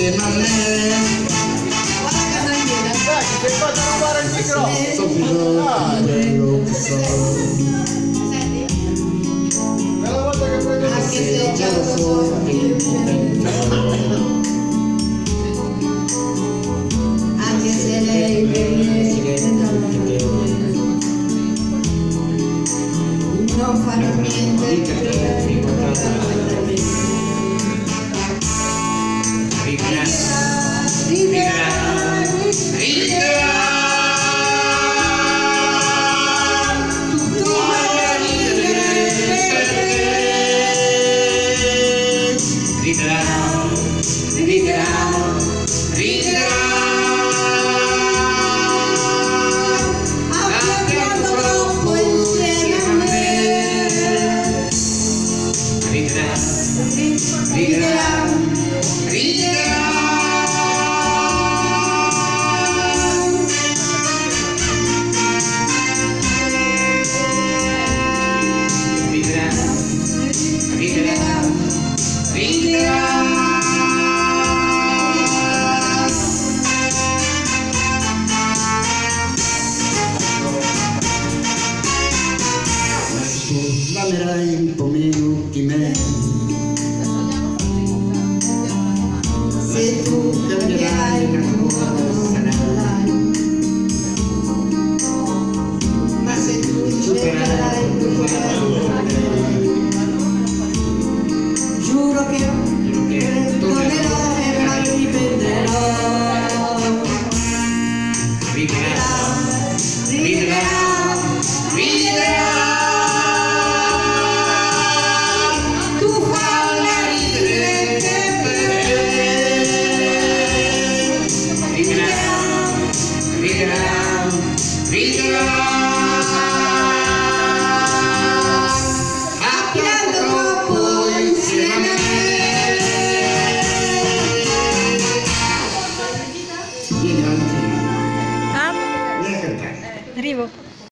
insieme a me. Dai, che cosa non guarda il microfono? So quello che so. Una volta che prendo Anche se già lo so che anche se lei viene non farò niente per L'amerai un po' meno di me, se tu cambierai una cosa sarai, ma se tu supererai il tuo cuore, giuro che tornerò e mai ripeterò. Riderà. Tu falla ridere per me. Riderà. Pianto troppo insieme a me. vieni avanti, Ah, vieni a cantare. arrivo.